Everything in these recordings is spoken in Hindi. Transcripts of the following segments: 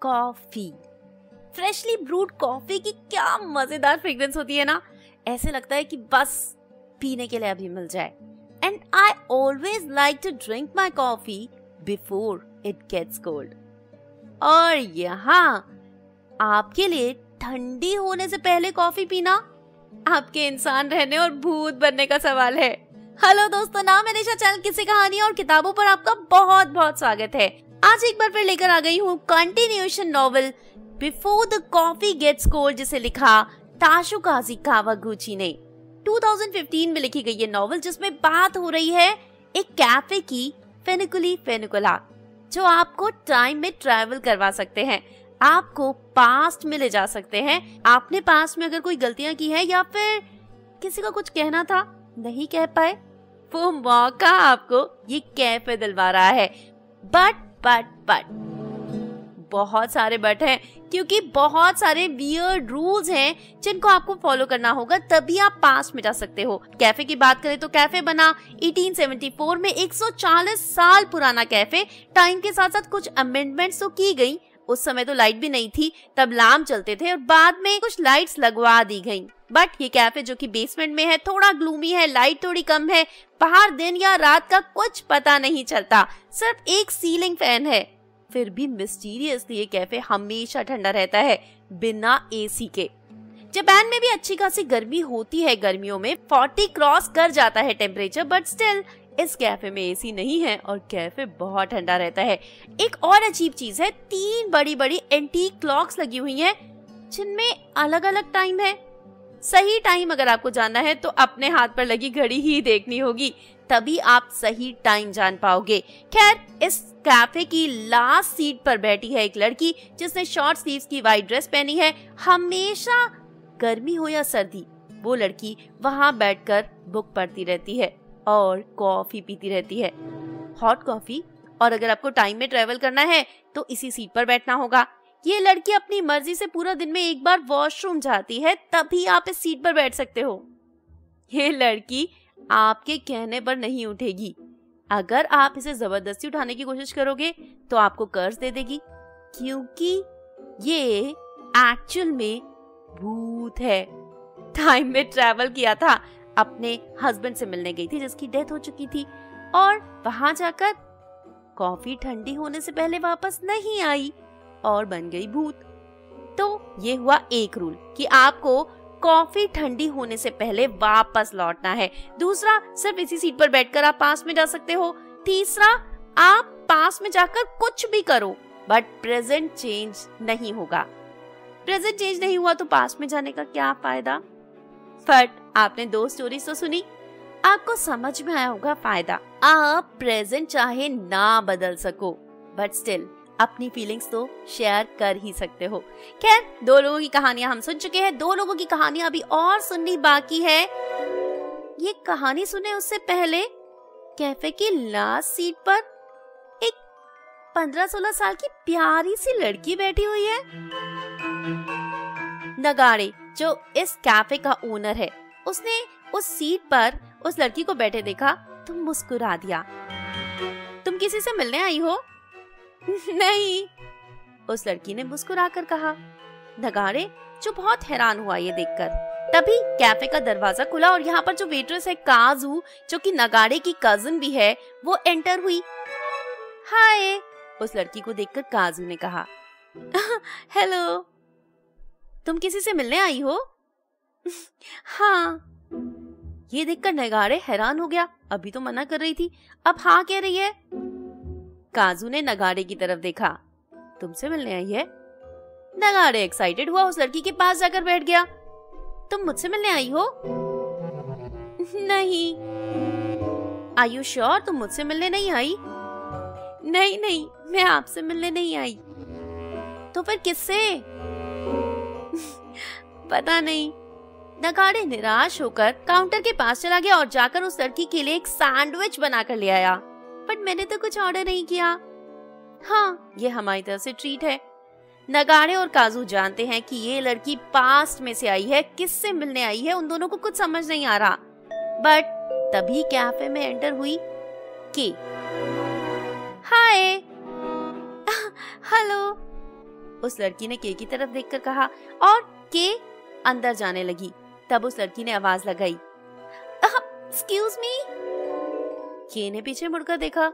कॉफी। फ्रेशली ब्रूड कॉफी की क्या मजेदार फ्रेग्रेंस होती है ना, ऐसे लगता है कि बस पीने के लिए अभी मिल जाए। And I always like to drink my coffee before it gets cold. और यहाँ आपके लिए ठंडी होने से पहले कॉफी पीना आपके इंसान रहने और भूत बनने का सवाल है। हेलो दोस्तों, नाम है निशा, चैनल किस्से कहानी और किताबों पर आपका बहुत बहुत स्वागत है। आज एक बार फिर लेकर आ गई हूँ continuation novel before the coffee gets cold, जिसे लिखा ताशुकाजी कावागुची ने। 2015 में लिखी गई ये नॉवेल, जिसमें बात हो रही है एक कैफे की फेनिकुली फेनिकुला, जो आपको टाइम में ट्रैवल करवा सकते हैं, आपको पास्ट में ले जा सकते हैं। आपने पास्ट में अगर कोई गलतियां की है या फिर किसी को कुछ कहना था नहीं कह पाए, वो मौका आपको ये कैफे दिलवा रहा है। बट बहुत सारे बट हैं, क्योंकि बहुत सारे वियर्ड रूल्स हैं जिनको आपको फॉलो करना होगा, तभी आप पास्ट में जा सकते हो। कैफे की बात करें तो कैफे बना 1874 में, 140 साल पुराना कैफे। टाइम के साथ साथ कुछ अमेंडमेंट्स तो की गई। उस समय तो लाइट भी नहीं थी, तब लैंप चलते थे और बाद में कुछ लाइट्स लगवा दी गई। बट ये कैफे जो कि बेसमेंट में है, थोड़ा ग्लूमी है, लाइट थोड़ी कम है, बाहर दिन या रात का कुछ पता नहीं चलता, सिर्फ एक सीलिंग फैन है। फिर भी मिस्टीरियसली ये कैफे हमेशा ठंडा रहता है, बिना एसी के। जापान में भी अच्छी खासी गर्मी होती है, गर्मियों में 40 क्रॉस कर जाता है टेम्परेचर, बट स्टिल इस कैफे में एसी नहीं है और कैफे बहुत ठंडा रहता है। एक और अजीब चीज है, 3 बड़ी बड़ी एंटीक क्लॉक्स लगी हुई हैं, जिनमें अलग अलग टाइम है। सही टाइम अगर आपको जानना है तो अपने हाथ पर लगी घड़ी ही देखनी होगी, तभी आप सही टाइम जान पाओगे। खैर, इस कैफे की लास्ट सीट पर बैठी है एक लड़की, जिसने शॉर्ट स्लीव्स की वाइट ड्रेस पहनी है। हमेशा गर्मी हो या सर्दी, वो लड़की वहाँ बैठकर बुक पढ़ती रहती है और कॉफी पीती रहती है, हॉट कॉफी। और अगर आपको टाइम में ट्रेवल करना है तो इसी सीट पर बैठना होगा। ये लड़की अपनी मर्जी से पूरा दिन में एक बार वॉशरूम जाती है, तभी आप इस सीट पर बैठ सकते हो। ये लड़की आपके कहने पर नहीं उठेगी। अगर आप इसे जबरदस्ती उठाने की कोशिश करोगे तो आपको कर्ज दे देगी, क्योंकि ये एक्चुअल में भूत है। टाइम में ट्रैवल किया था, अपने हस्बैंड से मिलने गई थी जिसकी डेथ हो चुकी थी, और वहां जाकर कॉफी ठंडी होने से पहले वापस नहीं आई और बन गई भूत। तो ये हुआ एक रूल कि आपको कॉफी ठंडी होने से पहले वापस लौटना है। दूसरा, सिर्फ इसी सीट पर बैठकर आप पास में जा सकते हो। तीसरा, आप पास में जाकर कुछ भी करो, बट प्रेजेंट चेंज नहीं होगा। प्रेजेंट चेंज नहीं हुआ तो पास में जाने का क्या फायदा। बट आपने 2 स्टोरीज तो सुनी, आपको समझ में आया होगा फायदा। आप प्रेजेंट चाहे ना बदल सको, बट स्टिल अपनी फीलिंग्स तो शेयर कर ही सकते हो। खैर, 2 लोगों की कहानियां हम सुन चुके हैं, 2 लोगों की कहानियां अभी और सुननी बाकी है। ये कहानी सुने उससे पहले कैफे की लास्ट सीट पर एक 15-16 साल की प्यारी सी लड़की बैठी हुई है। नगाड़े, जो इस कैफे का ओनर है, उसने उस सीट पर उस लड़की को बैठे देखा तो मुस्कुरा दिया। तुम किसी से मिलने आई हो? नहीं, उस लड़की ने मुस्कुराकर कहा। नगाड़े, जो बहुत हैरान हुआ ये देखकर। तभी कैफे का दरवाजा खुला और यहाँ पर जो वेट्रेस है काजू, जो कि नगाड़े की कजिन भी है, वो एंटर हुई। हाय, उस लड़की को देखकर काजू ने कहा। हेलो, तुम किसी से मिलने आई हो? हाँ। ये देखकर नगाड़े हैरान हो गया, अभी तो मना कर रही थी, अब हाँ कह रही है। काजू ने नगाड़े की तरफ देखा। तुमसे मिलने आई है? नगाड़े एक्साइटेड हुआ, उस लड़की के पास जाकर बैठ गया। तुम मुझसे मिलने आई हो? नहीं। आर यू श्योर तुम मुझसे मिलने नहीं आई? नहीं, मैं आपसे मिलने नहीं आई। तो फिर किससे? पता नहीं। नगाड़े निराश होकर काउंटर के पास चला गया और जाकर उस लड़की के लिए एक सैंडविच बनाकर ले आया। बट मैंने तो कुछ ऑर्डर नहीं किया। हाँ, ये हमारी तरफ से ट्रीट है। नगाड़े और काजू जानते हैं कि ये लड़की पास्ट में से आई है, किससे मिलने आई है, उन दोनों को कुछ समझ नहीं आ रहा। बट तभी कैफे में एंटर हुई की। हाय। हेलो, उस लड़की ने के की तरफ देखकर कहा और के अंदर जाने लगी। तब उस लड़की ने आवाज लगाई, एक्सक्यूज मी। के ने पीछे मुड़कर देखा।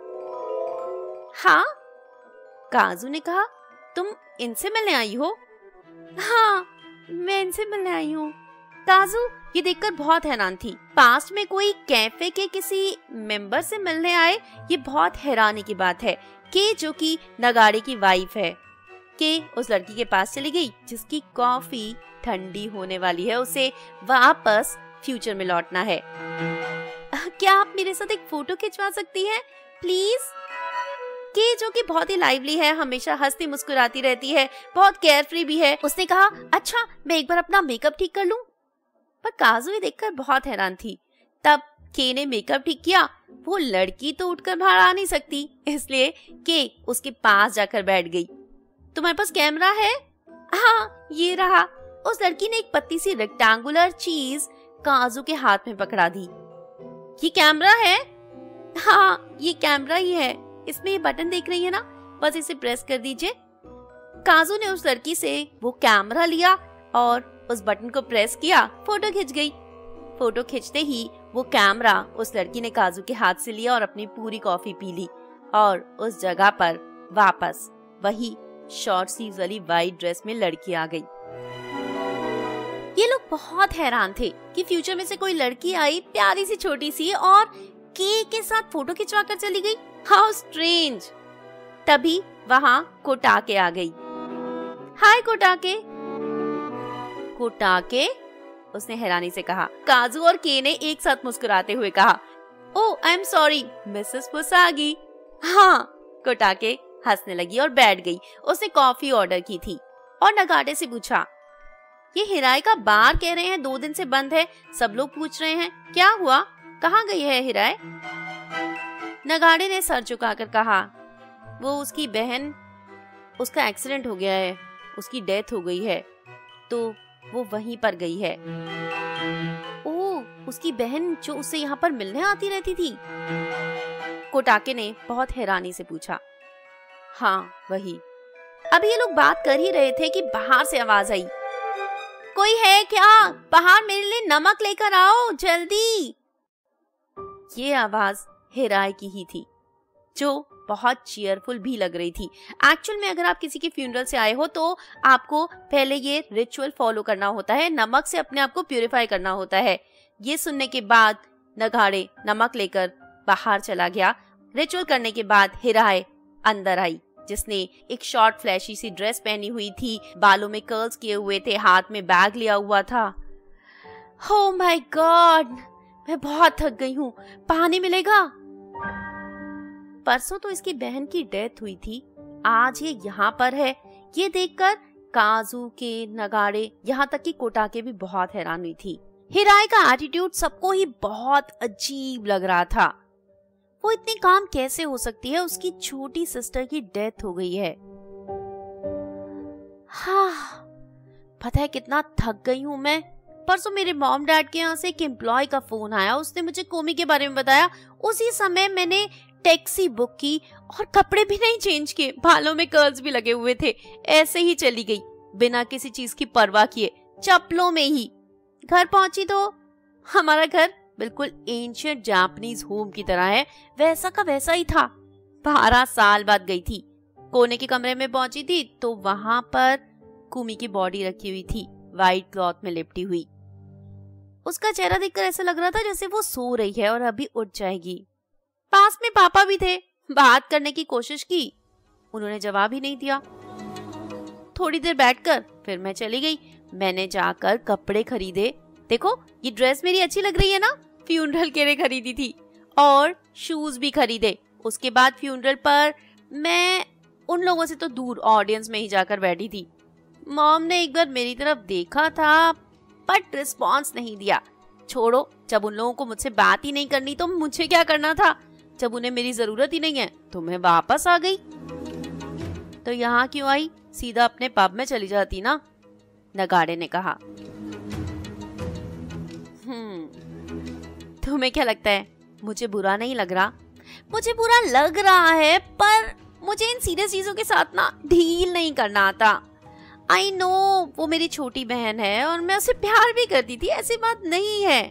हाँ, काजू ने कहा, तुम इनसे मिलने आई हो? हाँ, मैं इनसे मिलने आई हूँ। काजू ये देखकर बहुत हैरान थी। पास्ट में कोई कैफे के किसी मेंबर से मिलने आए, ये बहुत हैरानी की बात है। के जो कि नगाड़े की वाइफ है। के उस लड़की के पास चली गई जिसकी कॉफी ठंडी होने वाली है, उसे वापस फ्यूचर में लौटना है। क्या आप मेरे साथ एक फोटो खिंचवा सकती हैं प्लीज? के जो कि बहुत ही लाइवली है, हमेशा हंसती मुस्कुराती रहती है, बहुत केयरफ्री भी है, उसने कहा अच्छा मैं एक बार अपना मेकअप ठीक कर लूं। पर काजू ये देखकर बहुत हैरान थी। तब के ने मेकअप ठीक किया। वो लड़की तो उठकर बाहर आ नहीं सकती, इसलिए के उसके पास जाकर बैठ गई। तुम्हारे पास कैमरा है? हाँ, ये रहा। उस लड़की ने एक पतली सी रेक्टेंगुलर चीज काजू के हाथ में पकड़ा दी। ये कैमरा है? हाँ, ये कैमरा ही है। इसमें ये बटन देख रही है ना, बस इसे प्रेस कर दीजिए। काजू ने उस लड़की से वो कैमरा लिया और उस बटन को प्रेस किया। फोटो खिंच गई। फोटो खींचते ही वो कैमरा उस लड़की ने काजू के हाथ से लिया और अपनी पूरी कॉफी पी ली और उस जगह पर वापस वही शॉर्ट स्लीव्स वाली वाइट ड्रेस में लड़की आ गई। ये लोग बहुत हैरान थे कि फ्यूचर में से कोई लड़की आई, प्यारी सी छोटी सी, और के साथ फोटो खिंचवा कर चली गई। How strange. तभी वहाँ कोटाके आ गई। हाय कोटाके। कोटाके, उसने हैरानी से कहा। काजू और के ने एक साथ मुस्कुराते हुए कहा, oh I am sorry Mrs Fusagi. हाँ, कोटाके हंसने लगी और बैठ गई। उसने कॉफी ऑर्डर की थी और नगाड़े से पूछा, ये हिराई का बार कह रहे हैं 2 दिन से बंद है, सब लोग पूछ रहे हैं क्या हुआ, कहाँ गई है हिराई? नगाड़े ने सर झुकाकर कहा, वो उसकी बहन, उसका एक्सीडेंट हो गया है, उसकी डेथ हो गई है, तो वो वहीं पर गई है। ओह, उसकी बहन जो उससे यहाँ पर मिलने आती रहती थी? कोटाके ने बहुत हैरानी से पूछा। हाँ, वही। अभी ये लोग बात कर ही रहे थे कि बाहर से आवाज आई, कोई है क्या? बाहर मेरे लिए नमक लेकर आओ जल्दी। ये आवाज हिराई की ही थी, जो बहुत चीयरफुल भी लग रही थी। एक्चुअल में अगर आप किसी के फ्यूनरल से आए हो तो आपको पहले ये रिचुअल फॉलो करना होता है, नमक से अपने आप को प्यूरिफाई करना होता है। ये सुनने के बाद नगाड़े नमक लेकर बाहर चला गया। रिचुअल करने के बाद हिराई अंदर आई, जिसने एक शॉर्ट फ्लैशी सी ड्रेस पहनी हुई थी, बालों में कर्ल्स किए हुए थे, हाथ में बैग लिया हुआ था। ओह माय गॉड, मैं बहुत थक गई हूँ, पानी मिलेगा? परसों तो इसकी बहन की डेथ हुई थी, आज ये यहाँ पर है। ये देखकर काजू के, नगाड़े, यहाँ तक कि कोटाके भी बहुत हैरान हुई थी। हिराई का एटीट्यूड सबको ही बहुत अजीब लग रहा था। वो इतनी काम कैसे हो सकती है? उसकी छोटी सिस्टर की डेथ हो गई है। हाँ, पता है कितना थक गई हूँ मैं। परसों मेरे मॉम डैड के यहाँ से एक एम्प्लॉय का फोन आया, उसने मुझे कोमी के बारे में बताया। उसी समय मैंने टैक्सी बुक की और कपड़े भी नहीं चेंज किए, बालों में कर्ल्स भी लगे हुए थे, ऐसे ही चली गई बिना किसी चीज की परवाह किए, चप्पलों में ही। घर पहुंची तो हमारा घर बिल्कुल एंशिएंट जापानीज होम की तरह है, वैसा का वैसा ही था। 12 साल बाद गई थी। कोने के कमरे में पहुंची थी तो वहां पर कुमी की बॉडी रखी हुई थी, व्हाइट क्लॉथ में लिपटी हुई। उसका चेहरा देखकर ऐसा लग रहा था जैसे वो सो रही है और अभी उठ जाएगी। पास में पापा भी थे, बात करने की कोशिश की, उन्होंने जवाब ही नहीं दिया। थोड़ी देर बैठकर फिर मैं चली गई। मैंने जाकर कपड़े खरीदे। देखो ये ड्रेस मेरी अच्छी लग रही है ना, फ्यूनरल के लिए खरीदी थी, और शूज भी खरीदे। उसके बाद फ्यूनरल पर मैं उन लोगों से तो दूर ऑडियंस में ही जाकर बैठी थी। मॉम ने एक बार मेरी तरफ देखा था बट रिस्पॉन्स नहीं दिया। छोड़ो, जब उन लोगों को मुझसे बात ही नहीं करनी तो मुझे क्या करना था? जब उन्हें मेरी जरूरत ही नहीं है तो मैं वापस आ गई। तो यहाँ क्यों आई? सीधा अपने पब में चली जाती ना, नगाड़े ने कहा। तुम्हें क्या लगता है मुझे बुरा नहीं लग रहा? मुझे बुरा लग रहा है, पर मुझे इन सीरियस चीजों के साथ ना डील नहीं करना आता। आई नो वो मेरी छोटी बहन है और मैं उसे प्यार भी करती थी, ऐसी बात नहीं है।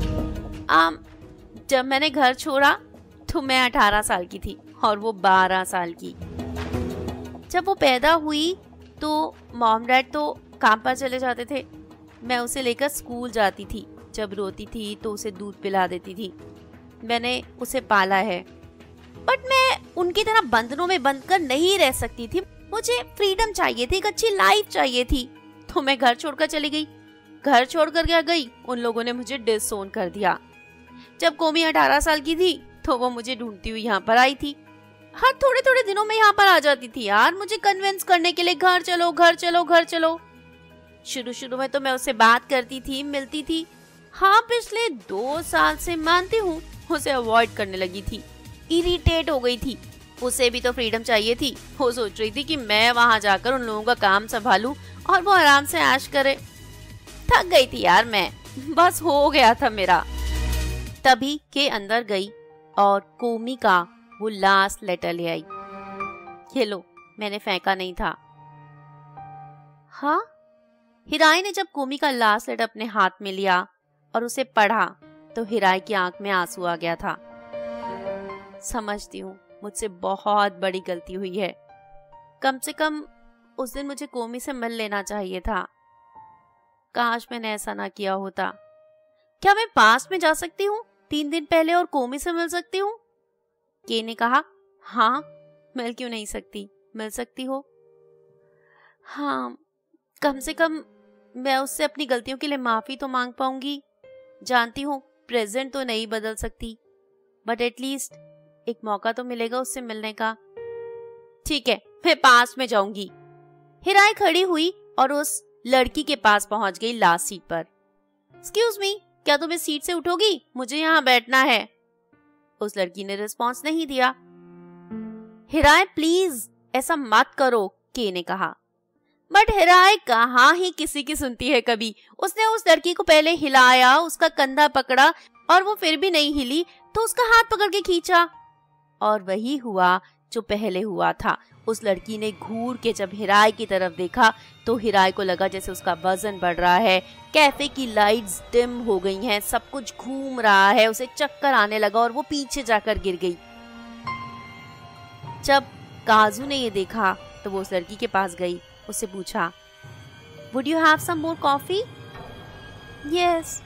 जब मैंने घर छोड़ा तो मैं 18 साल की थी और वो 12 साल की। जब वो पैदा हुई तो मॉम डैड तो काम पर चले जाते थे, मैं उसे लेकर स्कूल जाती थी। जब रोती थी तो उसे दूध पिला देती थी। मैंने उसे पाला है, बट मैं उनकी तरह बंधनों में बंद कर नहीं रह सकती थी। मुझे फ्रीडम चाहिए थी, एक अच्छी लाइफ चाहिए थी। तो मैं घर छोड़कर चली गई। घर छोड़कर क्या गई, उन लोगों ने मुझे डिसोन कर दिया। जब कोमी 18 साल की थी तो वो मुझे ढूंढती हुई यहाँ पर आई थी। हर थोड़े थोड़े दिनों में यहाँ पर आ जाती थी यार, मुझे कन्विंस करने के लिए, घर चलो घर चलो घर चलो। शुरू में तो मैं उससे बात करती थी, मिलती थी। हाँ, पिछले 2 साल से मानती हूँ उसे अवॉइड करने लगी थी, इरिटेट हो गई थी। उसे भी तो फ्रीडम चाहिए थी। वो सोच रही थी कि मैं वहां जाकर उन लोगों का काम संभालूं और वो आराम से ऐश करे। थक गई थी यार मैं, बस हो गया था मेरा। तभी के अंदर गई और कोमी का वो लास्ट लेटर ले आई। ये लो, मैंने फेंका नहीं था। हाँ, हिराई ने जब कोमी का लास्ट लेटर अपने हाथ में लिया और उसे पढ़ा तो हिराई की आंख में आंसू आ गया था। समझती हूँ मुझसे बहुत बड़ी गलती हुई है। कम से कम उस दिन मुझे कोमी से मिल लेना चाहिए था। काश मैंने ऐसा ना किया होता। क्या मैं पास्ट में जा सकती हूँ 3 दिन पहले और कोमी से मिल सकती हूँ? के ने कहा, हाँ, मिल क्यों नहीं सकती, मिल सकती हो। हाँ, कम से कम मैं उससे अपनी गलतियों के लिए माफी तो मांग पाऊंगी। जानती हूँ प्रेजेंट तो नहीं बदल सकती, बट एटलीस्ट एक मौका तो मिलेगा उससे मिलने का। ठीक है, मैं पास में जाऊंगी। हिराई खड़ी हुई और उस लड़की के पास पहुंच गई लास्ट सीट पर। एक्सक्यूज मी, क्या तुम इस सीट से उठोगी? मुझे यहाँ बैठना है। उस लड़की ने रिस्पॉन्स नहीं दिया। हिराई प्लीज ऐसा मत करो, के ने कहा। बट हिराई कहाँ ही किसी की सुनती है कभी। उसने उस लड़की को पहले हिलाया, उसका कंधा पकड़ा और वो फिर भी नहीं हिली तो उसका हाथ पकड़ के खींचा। और वही हुआ जो पहले हुआ था। उस लड़की ने घूर के जब हिराई की तरफ देखा तो हिराई को लगा जैसे उसका वजन बढ़ रहा है। कैफे की लाइट्स डिम हो गई हैं, सब कुछ घूम रहा है, उसे चक्कर आने लगा और वो पीछे जाकर गिर गई। जब काजू ने ये देखा तो वो उस लड़की के पास गई, उससे पूछा, would you have some more coffee? Yes.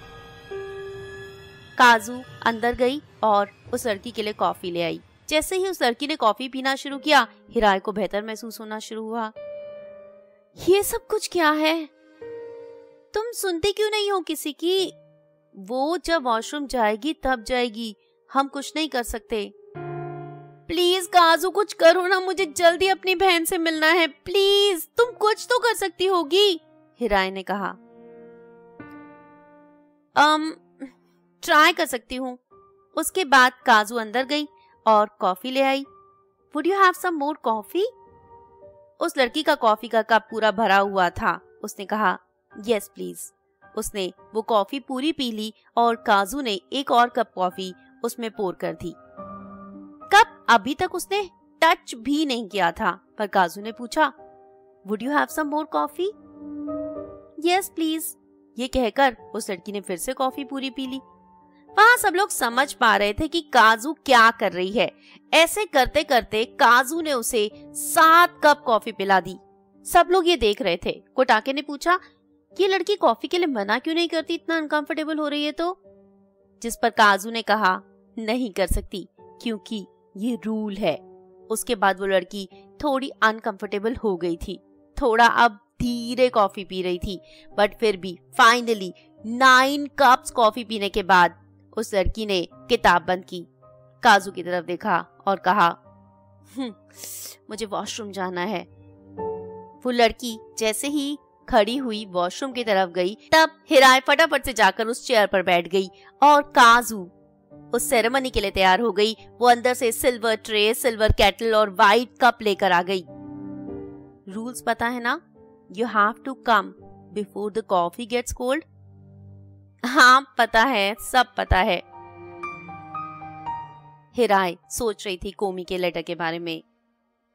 Kazu अंदर गई और उस लड़की के लिए कॉफी ले आई। जैसे ही उस लड़की ने कॉफी पीना शुरू किया, हिराई को बेहतर महसूस होना शुरू हुआ। ये सब कुछ क्या है? तुम सुनती क्यों नहीं हो किसी की? वो जब वॉशरूम जाएगी तब जाएगी, हम कुछ नहीं कर सकते। प्लीज काजू कुछ करो ना, मुझे जल्दी अपनी बहन से मिलना है। प्लीज तुम कुछ तो कर सकती होगी, हिराई ने कहा। ट्राई कर सकती हूँ। उसके बाद काजू अंदर गई और कॉफी ले आई। Would you have some more coffee? उस लड़की का कॉफी का कप पूरा भरा हुआ था। उसने कहा, यस प्लीज। उसने वो कॉफी पूरी पी ली और काजू ने एक और कप कॉफी उसमें पोर कर दी। कप अभी तक उसने टच भी नहीं किया था, पर काजू ने पूछा, would you have some more coffee? Yes please. ये कहकर उस लड़की ने फिर से कॉफी पूरी पी ली। वहाँ सब लोग समझ पा रहे थे कि काजू क्या कर रही है। ऐसे करते करते काजू ने उसे 7 कप कॉफी पिला दी। सब लोग ये देख रहे थे। कोटाके ने पूछा, ये लड़की कॉफी के लिए मना क्यों नहीं करती, इतना अनकंफर्टेबल हो रही है तो? जिस पर काजू ने कहा, नहीं कर सकती क्योंकि ये रूल है। उसके बाद वो लड़की थोड़ी अनकंफर्टेबल हो गई थी, थोड़ा अब धीरे कॉफी पी रही थी, बट फिर भी फाइनली 9 कप्स कॉफी पीने के बाद उस लड़की ने किताब बंद की, काजू की तरफ देखा और कहा, मुझे वॉशरूम जाना है। वो लड़की जैसे ही खड़ी हुई वॉशरूम की तरफ गई, तब हिराई फटाफट से जाकर उस चेयर पर बैठ गई और काजू उस सेरेमनी के लिए तैयार हो गई। वो अंदर से सिल्वर ट्रे, सिल्वर केटल और वाइट कप लेकर आ गई। रूल्स पता है ना? You have to come before the coffee gets cold. हाँ पता है, सब पता है। हिराई सोच रही थी कोमी के लेटर के बारे में।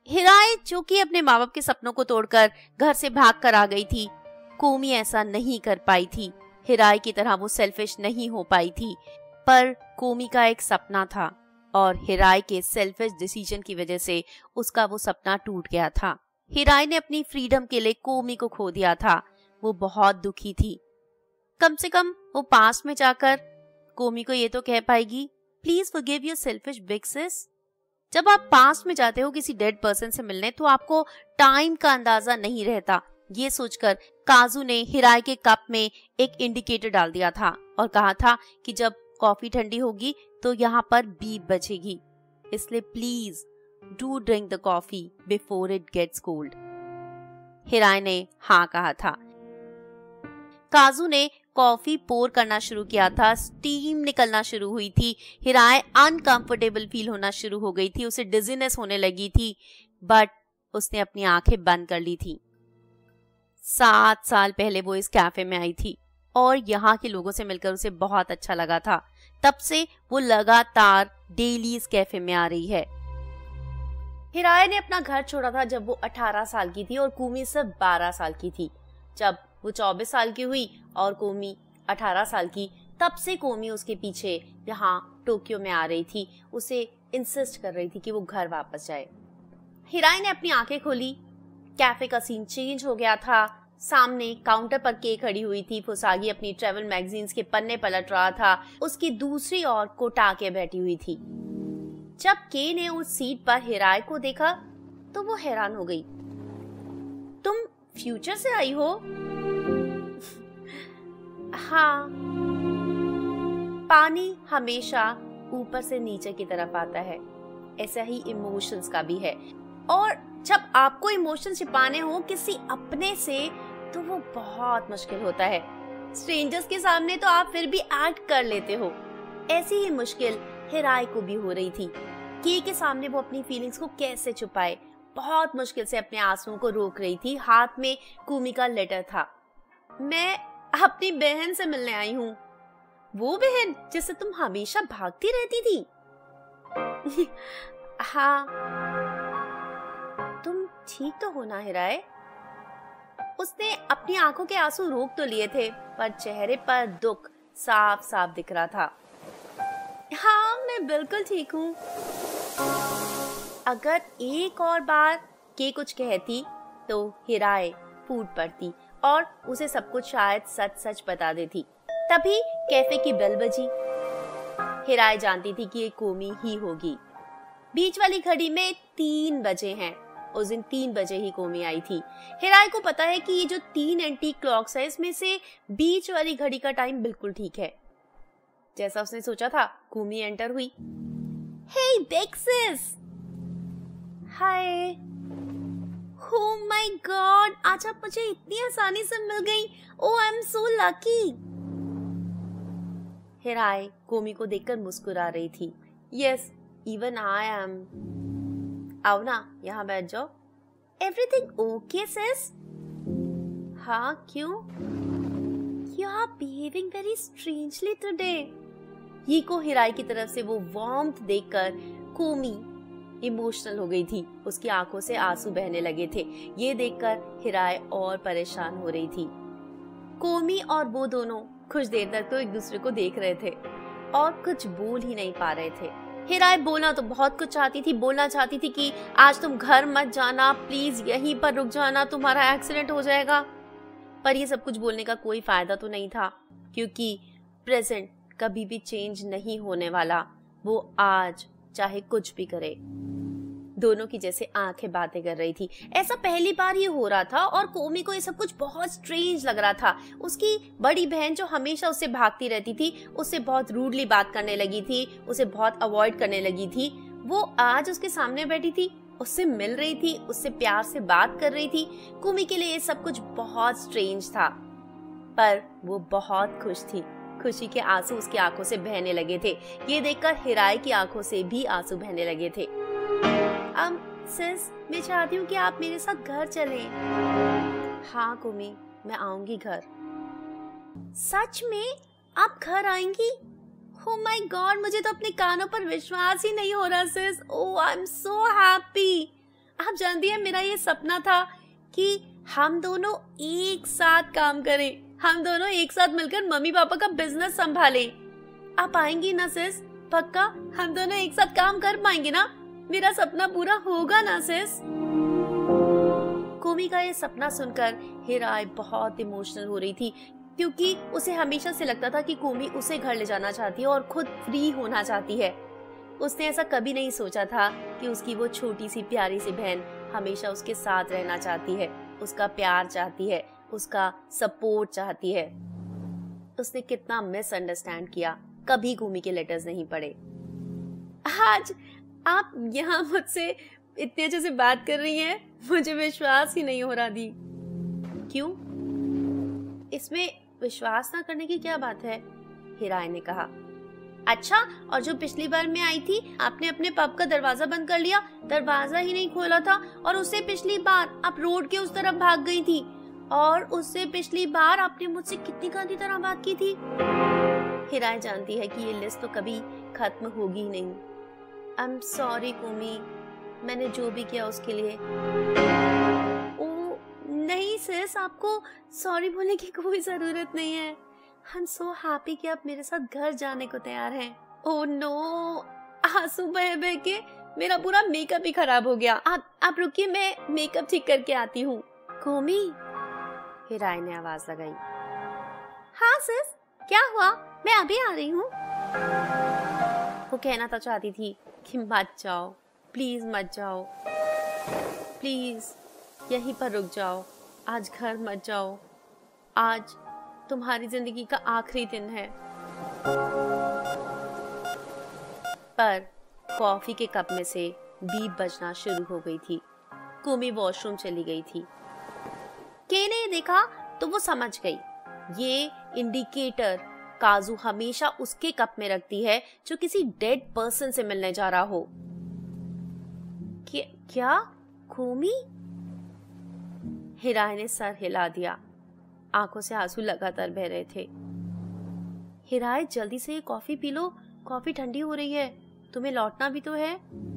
हिराए जो कि अपने माँ बाप के सपनों को तोड़कर घर से भाग कर आ गई थी, कोमी ऐसा नहीं कर पाई थी। हिराए की तरह वो सेल्फिश नहीं हो पाई थी, पर कोमी का एक सपना था और हिराए के सेल्फिश डिसीजन की वजह से उसका वो सपना टूट गया था। हिराए ने अपनी फ्रीडम के लिए कोमी को खो दिया था। वो बहुत दुखी थी। कम से कम वो पास में जाकर कोमी को ये तो कह पाएगी, please forgive your selfish big sis. जब आप पास में जाते हो किसी डेड पर्सन से मिलने तो आपको टाइम का अंदाजा नहीं रहता। ये सोचकर काजू ने हिराए के कप में एक इंडिकेटर डाल दिया था और कहा था कि जब कॉफी ठंडी होगी तो यहाँ पर बीप बजेगी, इसलिए please do drink the coffee before it gets cold. Hirai ने हाँ कहा था। काजू ने कॉफी पोर करना शुरू किया था। स्टीम निकलना शुरू हुई थी। हिराए अनकंफर्टेबल फील होना शुरू हो गई थी। उसे डिजीनेस होने लगी थी, बट उसने अपनी आंखें बंद कर ली थी। 7 साल पहले वो इस कैफे में आई थी और यहाँ के लोगों से मिलकर उसे बहुत अच्छा लगा था। तब से वो लगातार डेली इस कैफे में आ रही है। हिराए ने अपना घर छोड़ा था जब वो 18 साल की थी और कोमी सिर्फ 12 साल की थी। जब वो 24 साल की हुई और कोमी 18 साल की, तब से कोमी उसके पीछे यहाँ टोक्यो में आ रही थी। उसे इंसिस्ट कर रही थी कि वो घर वापस जाए। हिराए ने अपनी आंखें खोली। कैफे का सीन चेंज हो गया था। सामने काउंटर पर के खड़ी हुई थी। फुसागी अपनी ट्रेवल मैगजीन्स के पन्ने पलट रहा था। उसकी दूसरी ओर कोटाके बैठी हुई थी। जब के ने उस सीट पर हिराए को देखा तो वो हैरान हो गई। तुम फ्यूचर से आई हो? हाँ, पानी हमेशा ऊपर से नीचे की तरफ आता है, ऐसा ही इमोशंस का भी है। और जब आपको इमोशन छिपाने हो किसी अपने से तो वो बहुत मुश्किल होता है। स्ट्रेंजर्स के सामने तो आप फिर भी एक्ट कर लेते हो, ऐसी ही मुश्किल हिराए को भी हो रही थी। के सामने वो अपनी फीलिंग्स को कैसे छुपाए, बहुत मुश्किल से अपने आंसुओं को रोक रही थी। हाथ में कोमी का लेटर था। मैं अपनी बहन से मिलने आई हूँ। वो बहन जिससे तुम हमेशा भागती रहती थी? हाँ, तुम ठीक तो हो ना हिराए? उसने अपनी आंखों के आंसू रोक तो लिए थे, पर चेहरे पर दुख साफ साफ दिख रहा था। हाँ, मैं बिल्कुल ठीक हूँ। अगर एक और बार के कुछ कहती तो हिराए फूट पड़ती और उसे सब कुछ शायद सच सच बता देती। तभी कैफे की बेल बजी। हिराए जानती थी कि ये कोमी ही होगी। बीच वाली घड़ी में 3 बजे हैं। उस दिन 3 बजे ही कोमी आई थी। हिराए को पता है कि ये जो 3 एंटीक क्लॉक्स है, इसमें से बीच वाली घड़ी का टाइम बिल्कुल ठीक है। जैसा उसने सोचा था, कोमी एंटर हुई। Hey big sis. Hi. Oh my god, आज आप मुझे इतनी आसानी से मिल गई। ओह आई एम सो लकी। हिराए कोमी को देखकर मुस्कुरा रही थी। Yes, even I am. आओ ना, यहाँ बैठ जाओ। Everything okay sis? हाँ, क्यों? You are behaving very strangely today. ही को हिराए की तरफ से वो वार्मथ देखकर कोमी इमोशनल हो गई थी। उसकी आंखों से आंसू बहने लगे थे। ये देखकर हिराए और परेशान हो रही थी। कोमी और वो दोनों कुछ देर तक तो एक दूसरे को देख रहे थे और कुछ बोल ही नहीं पा रहे थे। हिराए बोलना तो बहुत कुछ चाहती थी। बोलना चाहती थी कि आज तुम घर मत जाना, प्लीज यहीं पर रुक जाना, तुम्हारा एक्सीडेंट हो जाएगा। पर ये सब कुछ बोलने का कोई फायदा तो नहीं था, क्योंकि प्रेजेंट कभी भी चेंज नहीं होने वाला। वो आज चाहे कुछ भी करे। दोनों की जैसे आंखें बातें कर रही थी। ऐसा पहली बार ये हो रहा था और कोमी को ये सब कुछ बहुत स्ट्रेंज लग रहा था। उसकी बड़ी बहन जो हमेशा उससे भागती रहती थी, उससे बहुत रूडली बात करने लगी थी, उसे बहुत अवॉइड करने लगी थी, वो आज उसके सामने बैठी थी, उससे मिल रही थी, उससे प्यार से बात कर रही थी। कोमी के लिए ये सब कुछ बहुत स्ट्रेंज था, पर वो बहुत खुश थी। खुशी के आंसू उसकी आंखों से बहने लगे थे। ये देखकर हिराए की आंखों से भी आंसू बहने लगे थे। सिस, मैं चाहती हूँ कि आप मेरे साथ घर चलें। हाँ कोमी, मैं आऊंगी घर। सच में आप घर आएंगी? Oh my God, मुझे तो अपने कानों पर विश्वास ही नहीं हो रहा सिस। Oh, I'm so happy. आप जानती है मेरा ये सपना था कि हम दोनों एक साथ काम करें, हम दोनों एक साथ मिलकर मम्मी पापा का बिजनेस संभालें। आप आएंगी ना सिस? पक्का हम दोनों एक साथ काम कर पाएंगे ना? मेरा सपना पूरा होगा ना सिस? कोमी का ये सपना सुनकर हिराए बहुत इमोशनल हो रही थी, क्योंकि उसे हमेशा से लगता था कि कोमी उसे घर ले जाना चाहती है और खुद फ्री होना चाहती है। उसने ऐसा कभी नहीं सोचा था कि उसकी वो छोटी सी प्यारी सी बहन हमेशा उसके साथ रहना चाहती है, उसका प्यार चाहती है, उसका सपोर्ट चाहती है। उसने कितना मिसअंडरस्टैंड किया, कभी कोमी के लेटर्स नहीं पढ़े। आज आप यहाँ मुझसे इतने अच्छे से बात कर रही हैं, मुझे विश्वास ही नहीं हो रहा दी। क्यों? इसमें विश्वास ना करने की क्या बात है? हिराए ने कहा। अच्छा, और जो पिछली बार मैं आई थी आपने अपने पब का दरवाजा बंद कर लिया, दरवाजा ही नहीं खोला था, और उससे पिछली बार आप रोड के उस तरफ भाग गई थी, और उससे पिछली बार आपने मुझसे कितनी गंदी तरह बात की थी। हिराए जानती है कि ये लिस्ट तो कभी खत्म होगी ही नहीं। आई एम सॉरी कोमी, मैंने जो भी किया उसके लिए। ओ नहीं सिस, आपको सॉरी बोलने की कोई जरूरत नहीं है। आई एम सो हैप्पी कि आप मेरे साथ घर जाने को तैयार हैं। ओह नो, आंसू बह बह के मेरा पूरा मेकअप ही खराब हो गया। आप रुकिए, मैं मेकअप ठीक करके आती हूँ। कोमी, हिराए ने आवाज लगाई। हाँ सिस, क्या हुआ? मैं अभी आ रही हूँ। वो कहना तो चाहती थी कि मत जाओ, प्लीज मत जाओ, प्लीज यहीं पर रुक जाओ, आज घर मत जाओ, आज तुम्हारी जिंदगी का आखिरी दिन है। पर कॉफी के कप में से बीप बजना शुरू हो गई थी। कोमी वॉशरूम चली गई थी। के ने देखा तो वो समझ गई, ये इंडिकेटर काजू हमेशा उसके कप में रखती है जो किसी डेड पर्सन से मिलने जा रहा हो। क्या कोमी? हिराए ने सर हिला दिया, आंखों से आंसू लगातार बह रहे थे। हिराए जल्दी से ये कॉफी पी लो, कॉफी ठंडी हो रही है, तुम्हें लौटना भी तो है।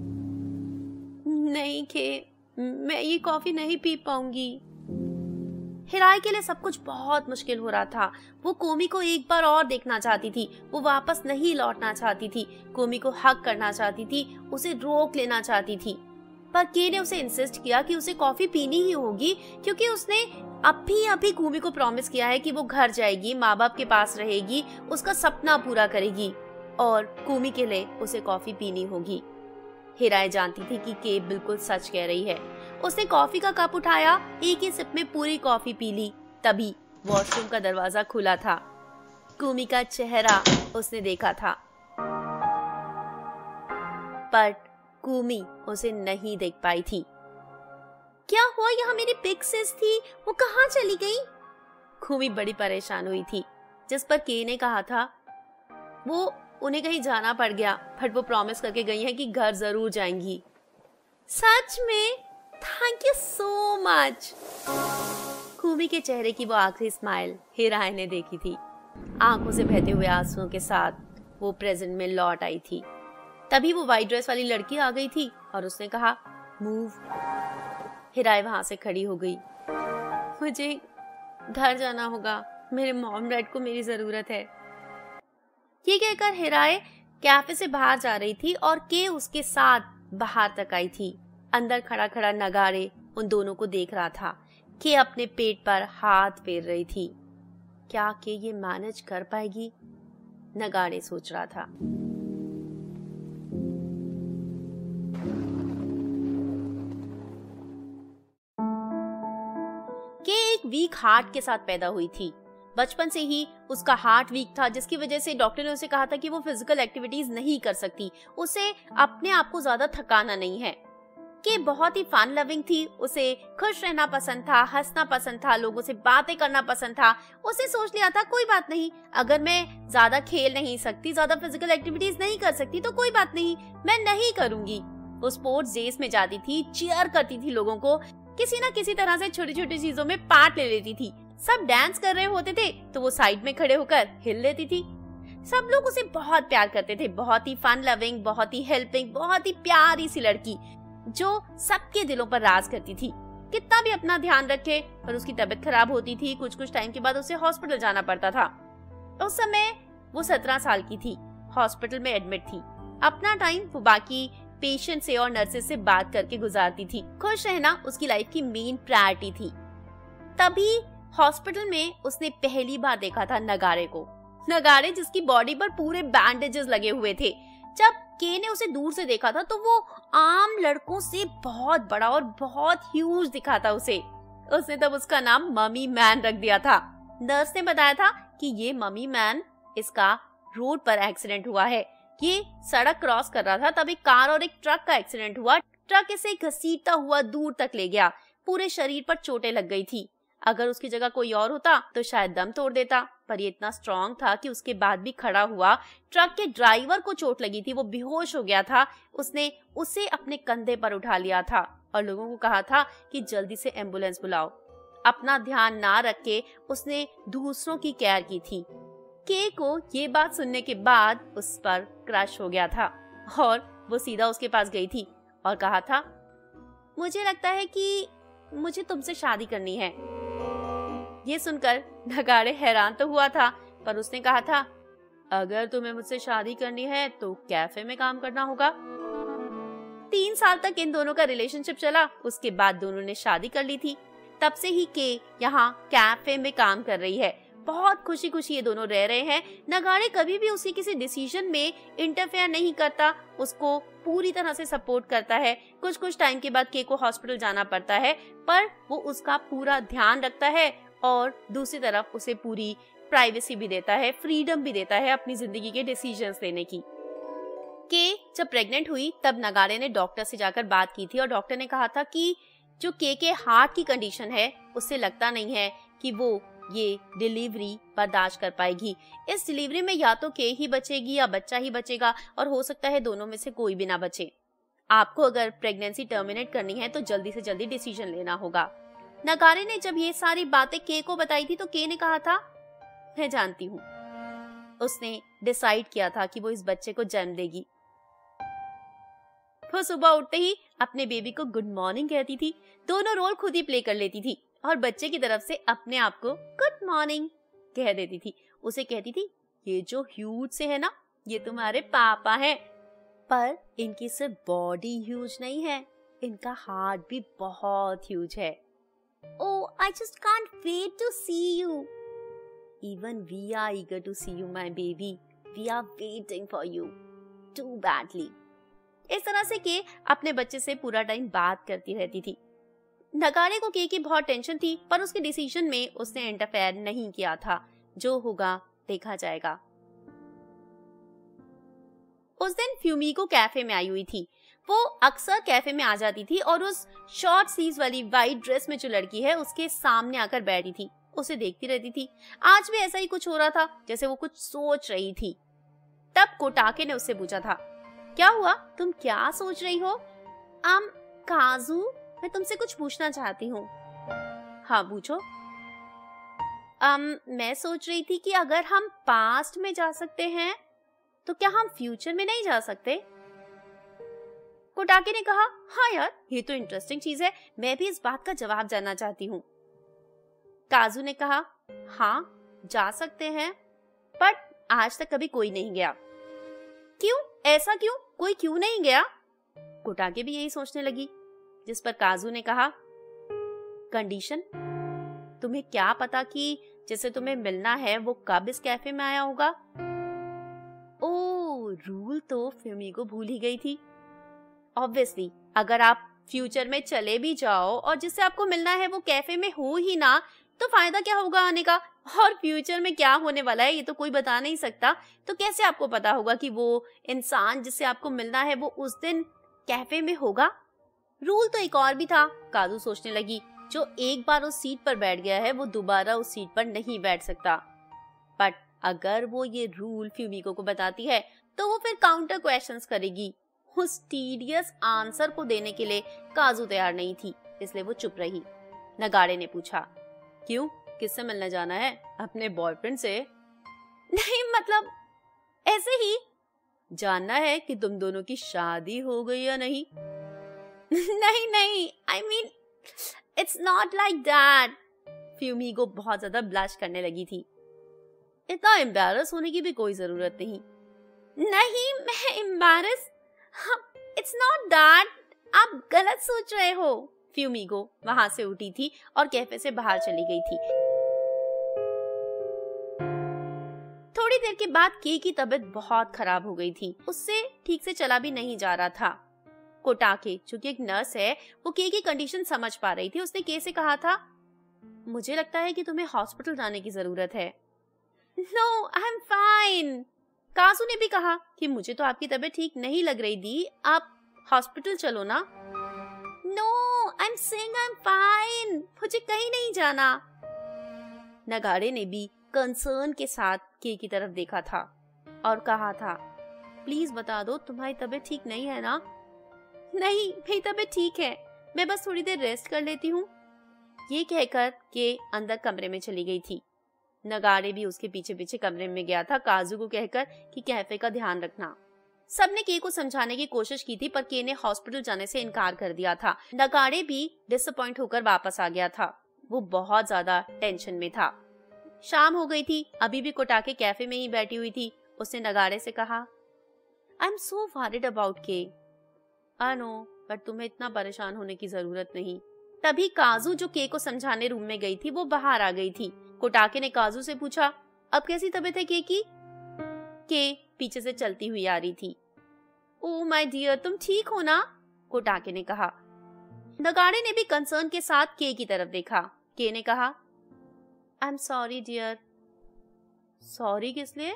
नहीं के, मैं ये कॉफी नहीं पी पाऊंगी। हिराए के लिए सब कुछ बहुत मुश्किल हो रहा था। वो कोमी को एक बार और देखना चाहती थी, वो वापस नहीं लौटना चाहती थी, कोमी को हक करना चाहती थी, उसे रोक लेना चाहती थी। पर के ने उसे इंसिस्ट किया कि उसे कॉफी पीनी ही होगी, क्योंकि उसने अभी कोमी को प्रॉमिस किया है कि वो घर जाएगी, माँ बाप के पास रहेगी, उसका सपना पूरा करेगी, और कोमी के लिए उसे कॉफी पीनी होगी। हिराए जानती थी कि के बिल्कुल सच कह रही है। उसने कॉफी का कप उठाया, एक ही सिप में पूरी कॉफी पी ली। तभी वॉशरूम का दरवाजा खुला था। कोमी का चेहरा उसने देखा था, पर कोमी उसे नहीं देख पाई थी। क्या हुआ? यहाँ मेरी बिग सिस थी, वो कहाँ चली गई? कोमी बड़ी परेशान हुई थी, जिस पर के ने कहा था वो उन्हें कहीं जाना पड़ गया, बट वो प्रॉमिस करके गई है कि घर जरूर जाएंगी। सच में? Thank you so much. Kumi के चेहरे की वो आखिरी स्माइल हिराए ने देखी थी। आंखों से बहते हुए आंसुओं के साथ वो प्रेजेंट में लौट आई थी। तभी वो वाइट ड्रेस वाली लड़की आ गई थी और उसने कहा, मूव। हिराए वहां से खड़ी हो गई। मुझे घर जाना होगा, मेरे मॉम डैड को मेरी जरूरत है। ये कहकर हिराए कैफे से बाहर जा रही थी और के उसके साथ बाहर तक आई थी। अंदर खड़ा खड़ा नगाड़े उन दोनों को देख रहा था। के अपने पेट पर हाथ फेर रही थी। क्या के ये मैनेज कर पाएगी? नगाड़े सोच रहा था। के एक वीक हार्ट के साथ पैदा हुई थी। बचपन से ही उसका हार्ट वीक था, जिसकी वजह से डॉक्टर ने उसे कहा था कि वो फिजिकल एक्टिविटीज नहीं कर सकती, उसे अपने आप को ज्यादा थकाना नहीं है। के बहुत ही फन लविंग थी, उसे खुश रहना पसंद था, हंसना पसंद था, लोगों से बातें करना पसंद था। उसे सोच लिया था कोई बात नहीं, अगर मैं ज्यादा खेल नहीं सकती, ज्यादा फिजिकल एक्टिविटीज नहीं कर सकती तो कोई बात नहीं, मैं नहीं करूंगी। वो स्पोर्ट्स डेज में जाती थी, चीयर करती थी लोगों को, किसी ना किसी तरह से छोटी छोटी चीजों में पार्ट ले लेती थी। सब डांस कर रहे होते थे तो वो साइड में खड़े होकर हिल लेती थी। सब लोग उसे बहुत प्यार करते थे, बहुत ही फन लविंग, बहुत ही हेल्पिंग, बहुत ही प्यारी सी लड़की। जो सबके दिलों पर राज करती थी। कितना भी अपना ध्यान रखे पर उसकी तबीयत खराब होती थी। कुछ कुछ टाइम के बाद उसे हॉस्पिटल जाना पड़ता था। उस समय वो 17 साल की थी, हॉस्पिटल में एडमिट थी। अपना टाइम वो बाकी पेशेंट से और नर्सेस से बात करके गुजारती थी। खुश रहना उसकी लाइफ की मेन प्रायोरिटी थी। तभी हॉस्पिटल में उसने पहली बार देखा था नगाड़े को। नगाड़े जिसकी बॉडी पर पूरे बैंडेजेस लगे हुए थे। जब के ने उसे दूर से देखा था तो वो आम लड़कों से बहुत बड़ा और बहुत ह्यूज दिखा था उसे। उसने तब उसका नाम मम्मी मैन रख दिया था। नर्स ने बताया था कि ये मम्मी मैन, इसका रोड पर एक्सीडेंट हुआ है। ये सड़क क्रॉस कर रहा था, तब एक कार और एक ट्रक का एक्सीडेंट हुआ। ट्रक इसे घसीटता हुआ दूर तक ले गया। पूरे शरीर पर चोटें लग गई थी। अगर उसकी जगह कोई और होता तो शायद दम तोड़ देता, पर ये इतना स्ट्रॉन्ग था कि उसके बाद भी खड़ा हुआ। ट्रक के ड्राइवर को चोट लगी थी, वो बेहोश हो गया था। उसने उसे अपने कंधे पर उठा लिया था और लोगों को कहा था कि जल्दी से एम्बुलेंस बुलाओ। अपना ध्यान ना रख के उसने दूसरों की केयर की थी। के को ये बात सुनने के बाद उस पर क्रश हो गया था और वो सीधा उसके पास गई थी और कहा था, मुझे लगता है कि मुझे तुमसे शादी करनी है। ये सुनकर नगाड़े हैरान तो हुआ था, पर उसने कहा था, अगर तुम्हें मुझसे शादी करनी है तो कैफे में काम करना होगा। 3 साल तक इन दोनों का रिलेशनशिप चला। उसके बाद दोनों ने शादी कर ली थी। तब से ही के यहाँ कैफे में काम कर रही है। बहुत खुशी खुशी ये दोनों रह रहे हैं। नगाड़े कभी भी उसकी किसी डिसीजन में इंटरफेयर नहीं करता, उसको पूरी तरह से सपोर्ट करता है। कुछ कुछ टाइम के बाद के को हॉस्पिटल जाना पड़ता है, पर वो उसका पूरा ध्यान रखता है और दूसरी तरफ उसे पूरी प्राइवेसी भी देता है, फ्रीडम भी देता है अपनी जिंदगी के डिसीजंस लेने की। के जब प्रेग्नेंट हुई तब नगाड़े ने डॉक्टर से जाकर बात की थी और डॉक्टर ने कहा था कि जो के हार्ट की कंडीशन है उससे लगता नहीं है कि वो ये डिलीवरी बर्दाश्त कर पाएगी। इस डिलीवरी में या तो के ही बचेगी या बच्चा ही बचेगा, और हो सकता है दोनों में से कोई भी ना बचे। आपको अगर प्रेगनेंसी टर्मिनेट करनी है तो जल्दी से जल्दी डिसीजन लेना होगा। नगाड़े ने जब ये सारी बातें के को बताई थी तो के ने कहा था, मैं जानती हूँ। उसने डिसाइड किया था कि वो इस बच्चे को जन्म देगी। वो सुबह उठते ही अपने बेबी को गुड मॉर्निंग कहती थी। दोनों रोल खुद ही प्ले कर लेती थी और बच्चे की तरफ से अपने आप को गुड मॉर्निंग कह देती थी। उसे कहती थी, ये जो ह्यूज से है ना, ये तुम्हारे पापा हैं। पर इनकी सिर्फ बॉडी ह्यूज नहीं है, इनका हार्ट भी बहुत ह्यूज है। Oh, I just can't wait to see you. Even we are eager to see you, my baby. We are waiting for you too badly. इस तरह से के अपने बच्चे से पूरा टाइम बात करती रहती थी। नगाड़े को के की बहुत टेंशन थी, पर उसके डिसीजन में उसने इंटरफेयर नहीं किया था। जो होगा देखा जाएगा। उस दिन फ्यूमिको कैफे में आई हुई थी। वो अक्सर कैफे में आ जाती थी और उस शॉर्ट स्लीव्स वाली वाइट ड्रेस में जो लड़की है उसके सामने आकर बैठी थी, उसे देखती रहती थी। आज भी ऐसा ही कुछ हो रहा था, जैसे वो कुछ सोच रही थी। तब कोटाके ने उससे पूछा था, क्या हुआ, तुम क्या सोच रही हो? काजू, मैं तुमसे कुछ पूछना चाहती हूँ। हाँ पूछो। मैं सोच रही थी कि अगर हम पास्ट में जा सकते हैं तो क्या हम फ्यूचर में नहीं जा सकते? कोटाके ने कहा, हाँ यार, ये तो इंटरेस्टिंग चीज है, मैं भी इस बात का जवाब जानना चाहती हूँ। काजू ने कहा, हाँ जा सकते हैं, बट आज तक कभी कोई नहीं गया। क्यों, ऐसा क्यों, कोई क्यों नहीं गया? कोटाके भी यही सोचने लगी, जिस पर काजू ने कहा, कंडीशन, तुम्हें क्या पता कि जिसे तुम्हें मिलना है वो कब इस कैफे में आया होगा? ओ, रूल तो फ्यूमिको भूल ही गई थी। ऑब्वियसली अगर आप फ्यूचर में चले भी जाओ और जिससे आपको मिलना है वो कैफे में हो ही ना, तो फायदा क्या होगा आने का? और फ्यूचर में क्या होने वाला है ये तो कोई बता नहीं सकता, तो कैसे आपको पता होगा कि वो इंसान जिससे आपको मिलना है वो उस दिन कैफे में होगा? रूल तो एक और भी था, काजू सोचने लगी। जो एक बार उस सीट पर बैठ गया है वो दोबारा उस सीट पर नहीं बैठ सकता। बट अगर वो ये रूल फ्यूमिको को बताती है तो वो फिर काउंटर क्वेश्चंस करेगी। उस टीडियस आंसर को देने के लिए काजू तैयार नहीं थी, इसलिए वो चुप रही। नगाड़े ने पूछा, क्यों, किससे मिलने जाना है? अपने बॉयफ्रेंड से? नहीं, मतलब ऐसे ही जानना है कि तुम दोनों की शादी हो गई या नहीं। नहीं नहीं, I mean it's not like that. फ्यूमिगो बहुत ज्यादा ब्लश करने लगी थी। इतना एम्बैरस होने की भी कोई जरूरत नहीं। नहीं, मैं एम्बैरस, इट्स नॉट दैट, आप गलत सोच रहे हो। फ्यूमिगो वहां से उठी थी और कैफे से बाहर चली गई थी। थोड़ी देर के बाद के की तबीयत बहुत खराब हो गई थी। उससे ठीक से चला भी नहीं जा रहा था। कोटाके जो कि एक नर्स है, वो के की कंडीशन समझ पा रही थी। उसने के से कहा था, मुझे लगता है कि तुम्हें हॉस्पिटल जाने की जरूरत है। No, I am fine. Kazu ने भी कहा कि मुझे तो आपकी तबीयत ठीक नहीं लग रही दी, आप हॉस्पिटल चलो ना। No, I am saying I am fine, मुझे कहीं नहीं जाना। नगाड़े ने भी कंसर्न के साथ के की तरफ देखा था और कहा था, प्लीज बता दो तुम्हारी तबीयत ठीक नहीं है ना। नहीं, मेरी तबीयत ठीक है, मैं बस थोड़ी देर रेस्ट कर लेती हूँ। ये कहकर के अंदर कमरे में चली गई थी। नगाड़े भी उसके पीछे पीछे कमरे में गया था, काजू को कहकर कि कैफे का ध्यान रखना। सबने के को समझाने की कोशिश की थी, पर के ने हॉस्पिटल जाने से इनकार कर दिया था। नगाड़े भी डिसअपॉइंट होकर वापस आ गया था। वो बहुत ज्यादा टेंशन में था। शाम हो गई थी, अभी भी कोटाके कैफे में ही बैठी हुई थी। उसने नगाड़े से कहा, I am so worried about Kei. I no, but तुम्हें इतना परेशान होने की जरूरत नहीं। तभी काजू जो के को समझाने रूम में गई थी, वो बाहर आ गई थी। कोटाके ने काजू से पूछा, अब कैसी तबीयत है के की? के पीछे से चलती हुई आ रही थी। ओह माय डियर, तुम ठीक हो ना? कोटाके ने कहा। नगाड़े ने भी कंसर्न के साथ के की तरफ देखा। के ने कहा, I am sorry dear. Sorry किस लिए?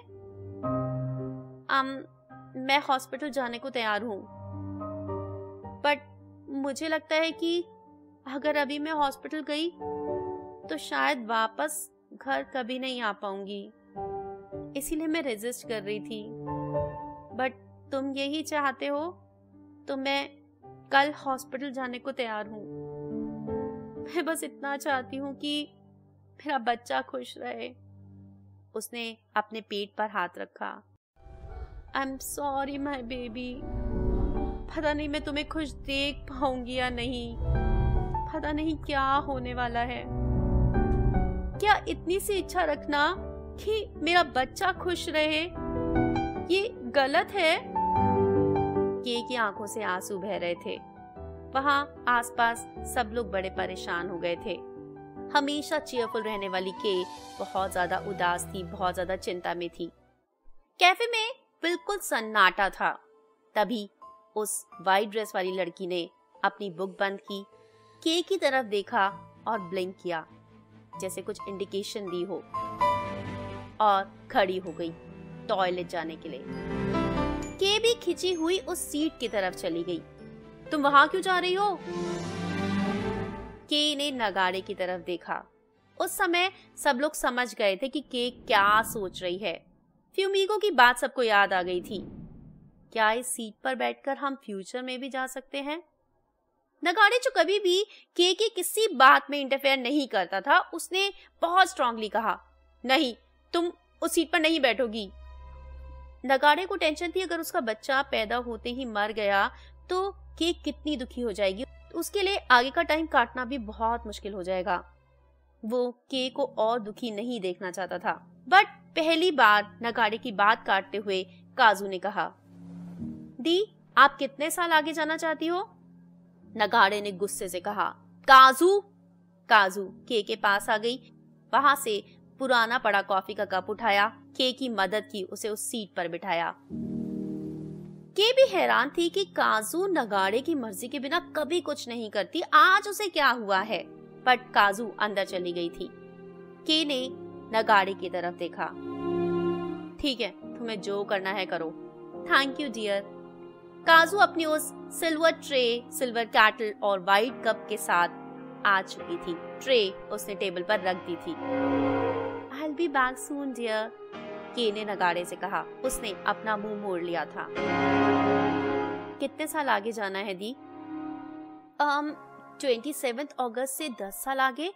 मैं हॉस्पिटल जाने को तैयार हूँ, बट मुझे लगता है कि अगर अभी मैं हॉस्पिटल गई तो शायद वापस घर कभी नहीं आ पाऊंगी, इसीलिए मैं रेजिस्ट कर रही थी। बट तुम यही चाहते हो तो मैं कल हॉस्पिटल जाने को तैयार हूँ। मैं बस इतना चाहती हूँ कि मेरा बच्चा खुश रहे। उसने अपने पेट पर हाथ रखा। I am sorry my baby, पता नहीं मैं तुम्हें खुश देख पाऊंगी या नहीं, पता नहीं क्या होने वाला है। क्या इतनी सी इच्छा रखना कि मेरा बच्चा खुश रहे ये गलत है? के की आंखों से आंसू बह रहे थे। वहां आसपास सब लोग बड़े परेशान हो गए थे। हमेशा चीयरफुल रहने वाली के बहुत ज्यादा उदास थी, बहुत ज्यादा चिंता में थी। कैफे में बिल्कुल सन्नाटा था। तभी उस वाइट ड्रेस वाली लड़की ने अपनी बुक बंद की, के की तरफ देखा और ब्लिंक किया, जैसे कुछ इंडिकेशन दी हो, और खड़ी हो गई टॉयलेट जाने के लिए। के भी खिंची हुई उस सीट की तरफ चली गई। तुम वहां क्यों जा रही हो? के ने नगाड़े की तरफ देखा। उस समय सब लोग समझ गए थे कि के क्या सोच रही है। फ्यूमिगो की बात सबको याद आ गई थी। क्या इस सीट पर बैठकर हम फ्यूचर में भी जा सकते हैं? नगाड़े जो कभी भी के किसी बात में इंटरफेयर नहीं करता था, उसने बहुत स्ट्रांगली कहा, नहीं, तुम उस सीट पर नहीं बैठोगी। नगाड़े को टेंशन थी, अगर उसका बच्चा पैदा होते ही मर गया तो के कितनी दुखी हो जाएगी। उसके लिए आगे का टाइम काटना भी बहुत मुश्किल हो जाएगा। वो के को और दुखी नहीं देखना चाहता था। बट पहली बार नगाड़े की बात काटते हुए काजू ने कहा, दी, आप कितने साल आगे जाना चाहती हो? नगाड़े ने गुस्से से कहा, काजू। काजू के पास आ गई। वहां से पुराना पड़ा कॉफी का कप उठाया, के की मदद की, उसे उस सीट पर बिठाया। के भी हैरान थी कि काजू नगाड़े की मर्जी के बिना कभी कुछ नहीं करती, आज उसे क्या हुआ है। बट काजू अंदर चली गई थी। के ने नगाड़े की तरफ देखा। ठीक है, तुम्हें जो करना है करो। Thank you dear. काजू अपनी उस सिल्वर ट्रे, सिल्वर कैटल और वाइट कप के साथ आ चुकी थी। ट्रे उसने टेबल पर रख दी थी। I'll be back soon dear, के ने नगाड़े से कहा। उसने अपना मुंह मोड़ लिया था। कितने साल आगे जाना है दी? 27 अगस्त से 10 साल आगे।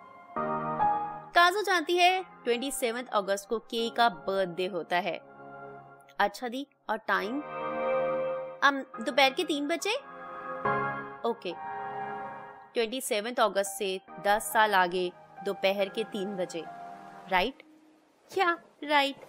काजू जानती है 27 अगस्त को के का बर्थडे होता है। अच्छा दी, और टाइम? दोपहर के 3 बजे। ओके 27 अगस्त से 10 साल आगे दोपहर के 3 बजे, राइट? क्या राइट?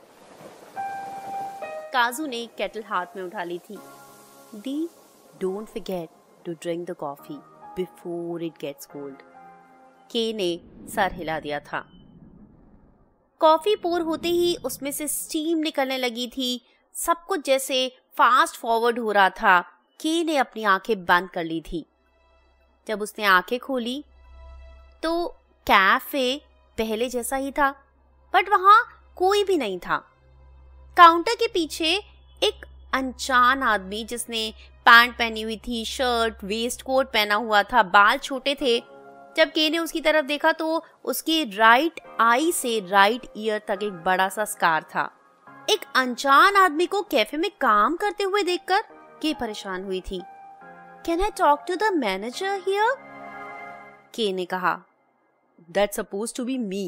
काजू ने केटल हाथ में उठा ली थी। दी, don't forget to drink the coffee before it gets cold. Kei ने सर हिला दिया था। कॉफी पोर होते ही उसमें से स्टीम निकलने लगी थी। सब कुछ जैसे फास्ट फॉरवर्ड हो रहा था। के ने अपनी आंखें बंद कर ली थी। जब उसने आंखें खोली तो कैफे पहले जैसा ही था, बट वहां कोई भी नहीं था। काउंटर के पीछे एक अनजान आदमी जिसने पैंट पहनी हुई थी, शर्ट, वेस्ट कोट पहना हुआ था, बाल छोटे थे। जब के ने उसकी तरफ देखा तो उसकी राइट आई से राइट ईयर तक एक बड़ा सा स्कार था। एक अनजान आदमी को कैफे में काम करते हुए देखकर के परेशान हुई थी। Can I talk to the manager here? Kei ने कहा। That's supposed to be me.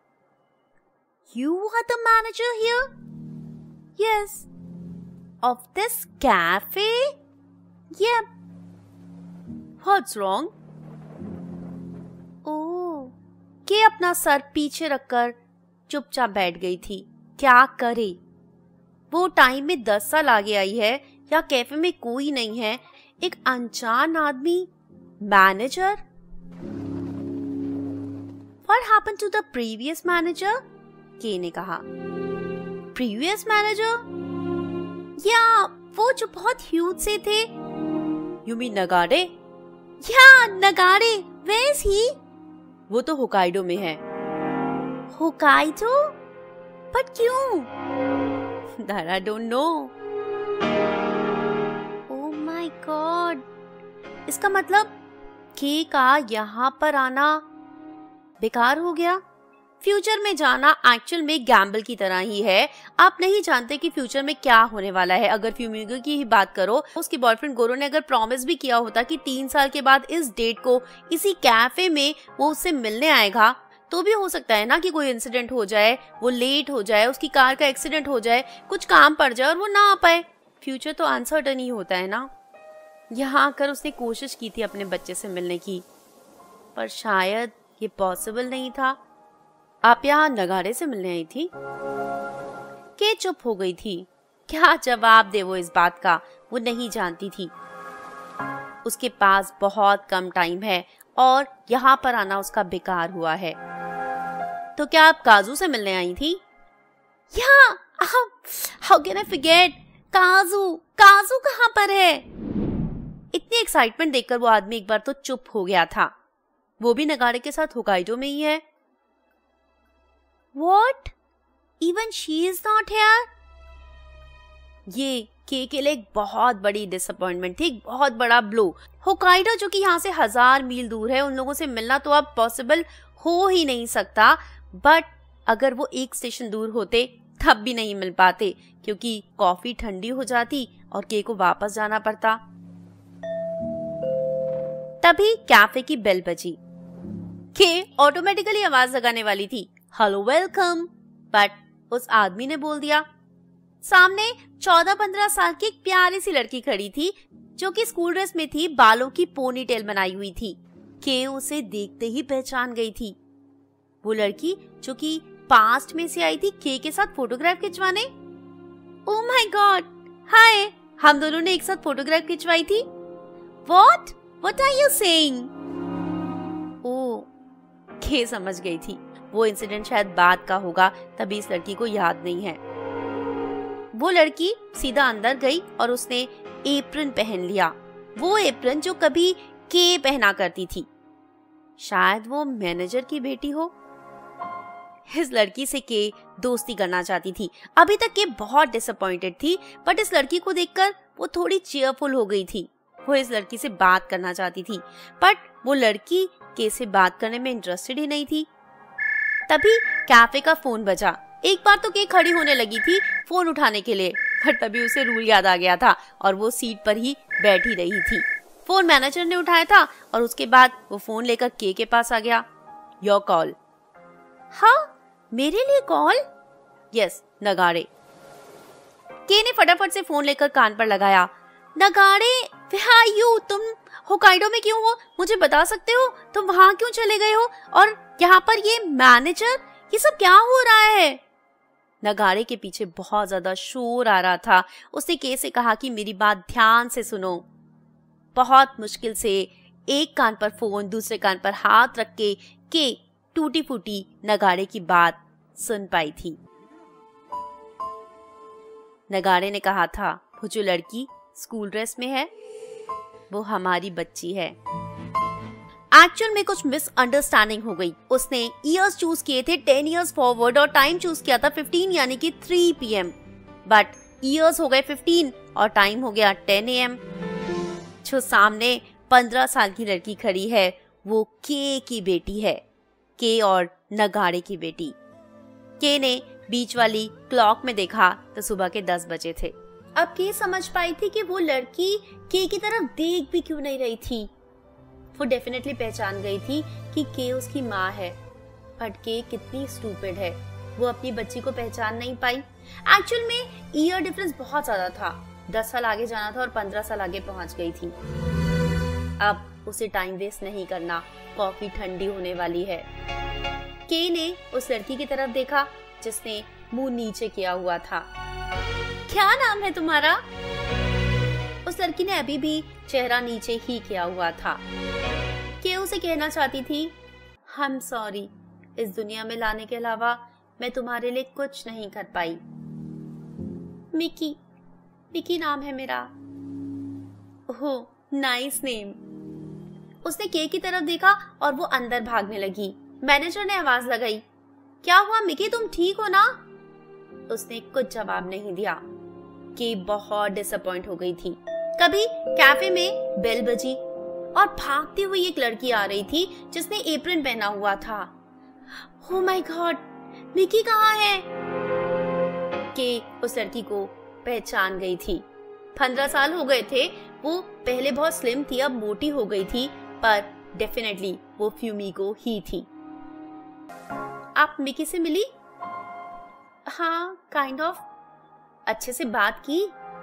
You are the manager here? Yes. Of this cafe? Yep. What's wrong? Oh, Kei अपना सर पीछे रखकर चुपचाप बैठ गई थी। क्या करे? वो टाइम में 10 साल आगे आई है या कैफे में कोई नहीं है। एक अनजान आदमी, manager. What happened to the previous manager? के ने कहा। Previous manager? या वो जो बहुत ह्यूज से थे। You mean नगाड़े? Yeah, नगाड़े। Where is he? वो तो होकाइडो में है। होकाइडो? But क्यों? That I don't know. Oh my God. इसका मतलब के का यहाँ पर आना बेकार हो गया। फ्यूचर में जाना एक्चुअल में गैम्बल की तरह ही है। आप नहीं जानते कि फ्यूचर में क्या होने वाला है। अगर फ्यूमिगो की ही बात करो, उसकी बॉयफ्रेंड गोरो ने अगर प्रॉमिस भी किया होता कि 3 साल के बाद इस डेट को इसी कैफे में वो उससे मिलने आएगा, तो भी हो सकता है ना कि कोई इंसिडेंट हो जाए, वो लेट हो जाए, उसकी कार का एक्सीडेंट हो जाए, कुछ काम पड़ जाए और वो ना आ पाए। फ्यूचर तो अनसर्टन ही होता है ना। यहाँ आकर उसने कोशिश की थी अपने बच्चे से मिलने की, पर शायद ये पॉसिबल नहीं था। आप यहाँ नगाड़े से मिलने आई थी? के चुप हो गई थी। क्या जवाब दे वो इस बात का? वो नहीं जानती थी। उसके पास बहुत कम टाइम है और यहाँ पर आना उसका बेकार हुआ है। तो क्या आप काजू से मिलने आई थी? या, हाउ कैन आई फॉरगेट? काजू, काजू कहाँ पर है? इतनी एक्साइटमेंट देखकर वो आदमी एक बार तो चुप हो गया था। वो भी नगाड़े के साथ होकाइडो में ही है। What? Even she is not here? ये के लिए एक बहुत बड़ी डिसअपॉइंटमेंट थी, एक बहुत बड़ा ब्लो। होकाइडो जो कि यहाँ से 1000 मील दूर है, उन लोगों से मिलना तो अब पॉसिबल हो ही नहीं सकता। बट अगर वो एक स्टेशन दूर होते तब भी नहीं मिल पाते, क्योंकि कॉफी ठंडी हो जाती और के को वापस जाना पड़ता। तभी कैफे की बेल बजी। के ऑटोमेटिकली आवाज लगाने वाली थी, हेलो वेलकम, बट उस आदमी ने बोल दिया। सामने 14-15 साल की एक प्यारी सी लड़की खड़ी थी जो कि स्कूल ड्रेस में थी, बालों की पोनीटेल बनाई हुई थी। के उसे देखते ही पहचान गई थी। वो लड़की जो कि पास्ट में से आई थी के साथ फोटोग्राफ खिंचवाने। ओह माय गॉड, हाय, हम दोनों ने एक साथ फोटोग्राफ खिंचवाई थी। What are you saying? Oh, Kei समझ गई थी वो इंसिडेंट शायद बाद का होगा, तभी इस लड़की को याद नहीं है। वो लड़की सीधा अंदर गई और उसने एप्रन पहन लिया, वो एप्रन जो कभी के पहना करती थी। शायद वो मैनेजर की बेटी हो। इस लड़की से के दोस्ती करना चाहती थी। अभी तक के बहुत डिसअपॉइंटेड थी, बट इस लड़की को देखकर वो थोड़ी चीयरफुल हो गई थी। वो इस लड़की से बात करना चाहती थी, बट वो लड़की के से बात करने में इंटरेस्टेड ही नहीं थी। तभी कैफे का फोन बजा। एक बार तो के खड़ी होने लगी थी फोन उठाने के लिए, पर तभी उसे रूल याद आ गया था और वो सीट पर ही बैठी रही थी। फोन मैनेजर ने उठाया था और उसके बाद वो फोन लेकर के पास आ गया। Your call. हाँ, मेरे लिए कॉल? यस, नगाड़े। के ने फटाफट से फोन लेकर कान पर लगाया। नगाड़े, where are you? तुम होकाइडो में क्यों हो, मुझे बता सकते हो? तुम वहां क्यों चले गए हो? और यहाँ पर ये मैनेजर, ये सब क्या हो रहा है? नगाड़े के पीछे बहुत ज्यादा शोर आ रहा था। उसने के से कहा कि मेरी बात ध्यान से सुनो। बहुत मुश्किल से एक कान पर फोन, दूसरे कान पर हाथ रख के टूटी फूटी नगाड़े की बात सुन पाई थी। नगाड़े ने कहा था, वो जो लड़की स्कूल ड्रेस में है वो हमारी बच्ची है। एक्चुअल में कुछ मिसअंडरस्टैंडिंग हो गई। उसने ईयर्स चूज किए थे 10 इयर्स फॉरवर्ड और टाइम चूज किया था 15 यानी कि 3 PM, बट ईयर्स हो गए 15 और टाइम हो गया 10 AM। जो सामने 15 साल की लड़की खड़ी है वो के की बेटी है, के और नगाड़े की बेटी। के ने बीच वाली क्लॉक में देखा तो सुबह के 10 बजे थे। अब के समझ पाई थी कि वो लड़की के की तरफ देख भी क्यों नहीं रही थी। वो डेफिनेटली पहचान गई थी कि के उसकी माँ है, बट के कितनी स्टूपिड है, वो अपनी बच्ची को पहचान नहीं पाई। एक्चुअल में ईयर डिफरेंस बहुत ज्यादा था, 10 साल आगे जाना था और 15 साल आगे पहुंच गई थी। अब उसे टाइम वेस्ट नहीं करना, कॉफी ठंडी होने वाली है। के ने उस लड़की की तरफ देखा जिसने मुंह नीचे किया हुआ था। क्या नाम है तुम्हारा? उस लड़की ने अभी भी चेहरा नीचे ही किया हुआ था। के उसे कहना चाहती थी, आई एम सॉरी, इस दुनिया में लाने के अलावा मैं तुम्हारे लिए कुछ नहीं कर पाई। मिकी, मिकी नाम है मेरा। Oh, nice name. उसने के की तरफ देखा और वो अंदर भागने लगी। मैनेजर ने आवाज लगाई, क्या हुआ मिकी, तुम ठीक हो ना? उसने कुछ जवाब नहीं दिया। के बहुत डिसअपॉइंट हो गई थी। कभी कैफे में बेल बजी और भागती हुई एक लड़की आ रही थी जिसने एप्रन पहना हुआ था। ओह माय गॉड, मिकी कहाँ है? के उस लड़की को पहचान गई थी। 15 साल हो गए थे। वो पहले बहुत स्लिम थी, अब मोटी हो गई थी, पर डेफिनेटली वो फ्यूमिको ही थी। आप मिकी से मिली? हाँ, काइंड ऑफ। अच्छे से बात की?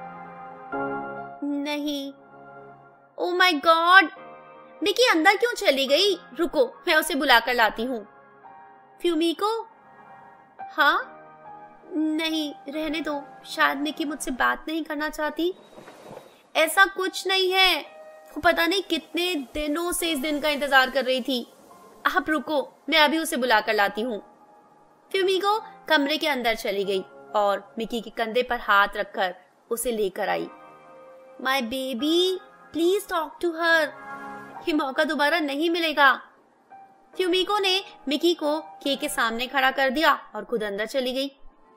नहीं। ओ माय गॉड, मिकी अंदर क्यों चली गई? रुको, मैं उसे बुलाकर लाती हूँ। फ्यूमिको? हाँ? नहीं, रहने दो, शायद मिकी मुझसे बात नहीं करना चाहती। ऐसा कुछ नहीं है, वो पता नहीं कितने दिनों से इस दिन का इंतजार कर रही थी। आप रुको, मैं अभी उसे बुलाकर लाती हूँ। फ्यूमिको कमरे के अंदर चली गई और मिकी के कंधे पर हाथ रखकर उसे लेकर आई। My baby, please talk to her, ये मौका दोबारा नहीं मिलेगा। फ्यूमिको ने मिकी को के सामने खड़ा कर दिया और खुद अंदर चली गई।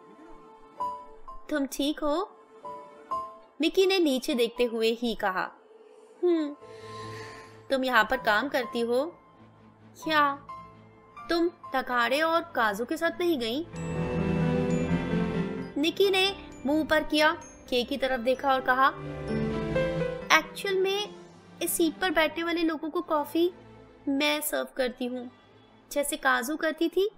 तुम ठीक हो? मिकी ने नीचे देखते हुए ही कहा। तुम यहाँ पर काम करती हो क्या? तुम नगाड़े और काजू के साथ नहीं गई? निकी ने मुंह पर किया, के की तरफ देखा और कहा, एक्चुअल में इस सीट पर बैठने वाले लोगों को कॉफी मैं सर्व करती हूँ, जैसे काजू करती थी।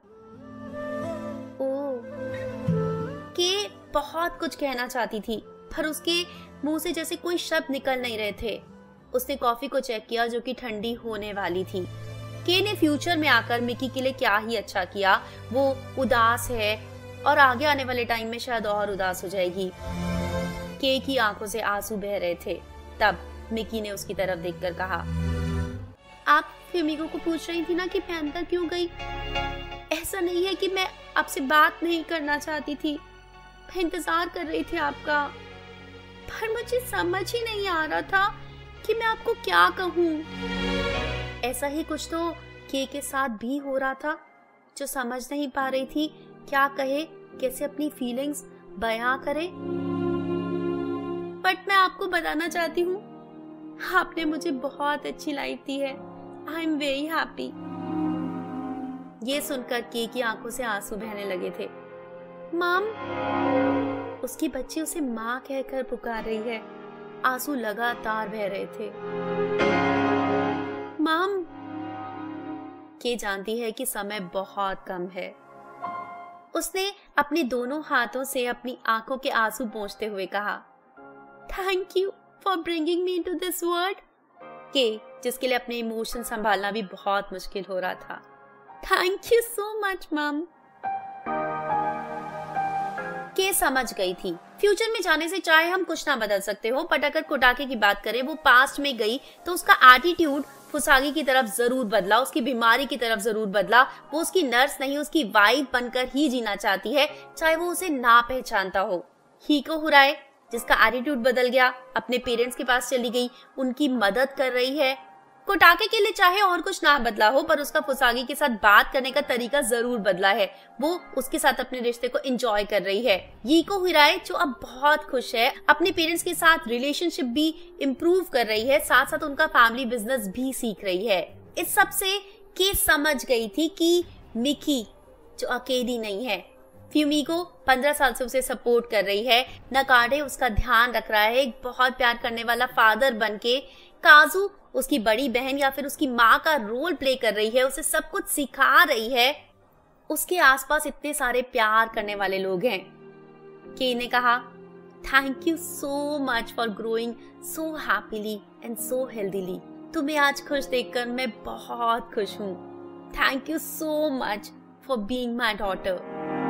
ओह, के बहुत कुछ कहना चाहती थी पर उसके मुंह से जैसे कोई शब्द निकल नहीं रहे थे। उसने कॉफी को चेक किया जो कि ठंडी होने वाली थी। के ने फ्यूचर में आकर मिकी के लिए क्या ही अच्छा किया, वो उदास है और आगे आने वाले टाइम में शायद और उदास हो जाएगी। के की आंखों से आंसू बह रहे थे। तब मिकी ने उसकी तरफ देखकर कहा, आप फ्यूमिको को पूछ रही थी ना कि मैं अंदर क्यों गई? ऐसा नहीं है कि मैं आपसे बात नहीं करना चाहती थी, मैं इंतजार कर रही थी आपका, पर मुझे समझ ही नहीं आ रहा था कि मैं आपको क्या कहूँ। ऐसा ही कुछ तो के साथ भी हो रहा था, जो समझ नहीं पा रही थी क्या कहे, कैसे अपनी फीलिंग्स बयां करे। बट मैं आपको बताना चाहती हूँ, आपने मुझे बहुत अच्छी लाइफ दी है। I am very happy. ये सुनकर के की आंखों से आंसू बहने लगे थे। माम, उसकी बच्ची उसे माँ कहकर पुकार रही है। आंसू लगातार बह रहे थे। माम, के जानती है कि समय बहुत कम है। उसने अपने दोनों हाथों से अपनी आंखों के आंसू पोंछते हुए कहा, thank you for bringing me into this world. के, जिसके लिए अपने इमोशन संभालना भी बहुत मुश्किल हो रहा था। थैंक यू सो मच मम। के समझ गई थी फ्यूचर में जाने से चाहे हम कुछ ना बदल सकते हो, बट अगर कोटाके की बात करें, वो पास्ट में गई तो उसका एटीट्यूड फुसागी की तरफ जरूर बदला, उसकी बीमारी की तरफ जरूर बदला। वो उसकी नर्स नहीं, उसकी वाइफ बनकर ही जीना चाहती है, चाहे वो उसे ना पहचानता हो। हीको हुराए, जिसका एटीट्यूड बदल गया, अपने पेरेंट्स के पास चली गई, उनकी मदद कर रही है। कोटाके के लिए चाहे और कुछ ना बदला हो, पर उसका फुसागी के साथ बात करने का तरीका जरूर बदला है। वो उसके साथ अपने रिश्ते को एंजॉय कर रही है। यीको हुराए जो अब बहुत खुश है, अपने पेरेंट्स के साथ रिलेशनशिप भी इम्प्रूव कर रही है, साथ साथ उनका फैमिली बिजनेस भी सीख रही है। इस सब से के समझ गई थी कि मिकी जो अकेली नहीं है। फ्यूमिको 15 साल से उसे सपोर्ट कर रही है, नकाडे उसका ध्यान रख रहा है, एक बहुत प्यार करने वाला फादर बनके। काजू उसकी बड़ी बहन या फिर उसकी माँ का रोल प्ले कर रही है, उसे सब कुछ सिखा रही है। उसके आसपास इतने सारे प्यार करने वाले लोग हैं। के ने कहा, thank you so much for growing so happily and so healthily. तुम्हें आज खुश देखकर मैं बहुत खुश हूँ। Thank you so much for being my daughter.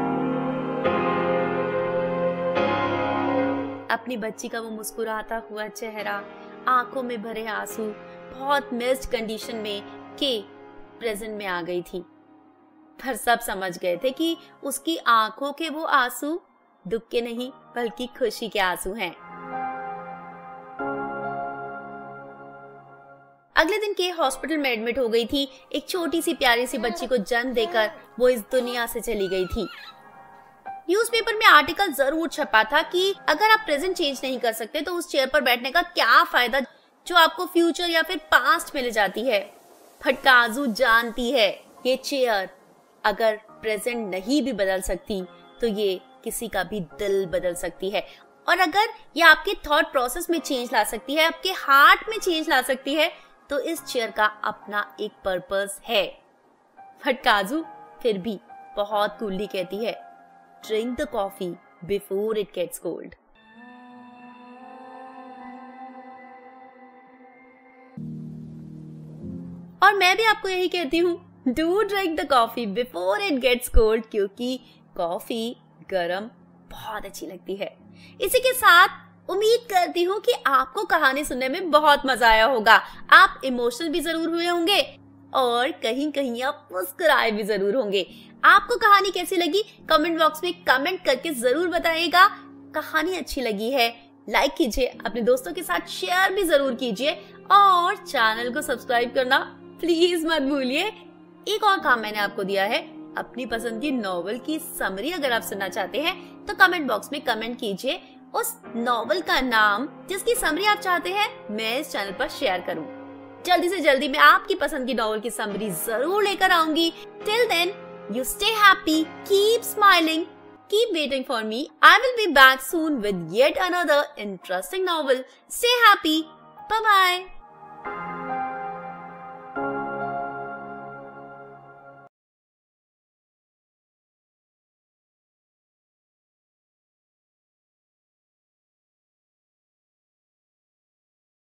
अपनी बच्ची का वो मुस्कुराता हुआ चेहरा, आंखों में भरे आंसू, बहुत मिस्ड कंडीशन में के प्रेजेंट में आ गई थी। पर सब समझ गए थे कि उसकी आंखों के वो आंसू दुख के नहीं बल्कि खुशी के आंसू हैं। अगले दिन के हॉस्पिटल में एडमिट हो गई थी। एक छोटी सी प्यारी सी बच्ची को जन्म देकर वो इस दुनिया से चली गई थी। न्यूज़पेपर में आर्टिकल जरूर छपा था कि अगर आप प्रेजेंट चेंज नहीं कर सकते तो उस चेयर पर बैठने का क्या फायदा जो आपको फ्यूचर या फिर पास्ट में ले जाती है। बट काजू जानती है ये चेयर अगर प्रेजेंट नहीं भी बदल सकती तो ये किसी का भी दिल बदल सकती है, और अगर ये आपके थॉट प्रोसेस में चेंज ला सकती है, आपके हार्ट में चेंज ला सकती है, तो इस चेयर का अपना एक पर्पस है। बट काजू फिर भी बहुत कूलली कहती है, drink the coffee before it gets cold. और मैं भी आपको यही कहती हूँ, do drink the coffee before it gets cold, क्योंकि कॉफी गरम बहुत अच्छी लगती है। इसी के साथ उम्मीद करती हूँ कि आपको कहानी सुनने में बहुत मजा आया होगा। आप इमोशनल भी जरूर हुए होंगे और कहीं कहीं आप मुस्कुराए भी जरूर होंगे। आपको कहानी कैसी लगी कमेंट बॉक्स में कमेंट करके जरूर बताइएगा। कहानी अच्छी लगी है लाइक कीजिए, अपने दोस्तों के साथ शेयर भी जरूर कीजिए और चैनल को सब्सक्राइब करना प्लीज मत भूलिए। एक और काम मैंने आपको दिया है, अपनी पसंद की नॉवल की समरी अगर आप सुनना चाहते हैं तो कमेंट बॉक्स में कमेंट कीजिए उस नॉवल का नाम जिसकी समरी आप चाहते हैं मैं इस चैनल पर शेयर करूं। जल्दी से जल्दी मैं आपकी पसंद की नॉवल की समरी जरूर लेकर आऊंगी। Till then you stay happy, keep smiling, keep waiting for me. I will be back soon with yet another interesting novel. Stay happy. Bye bye.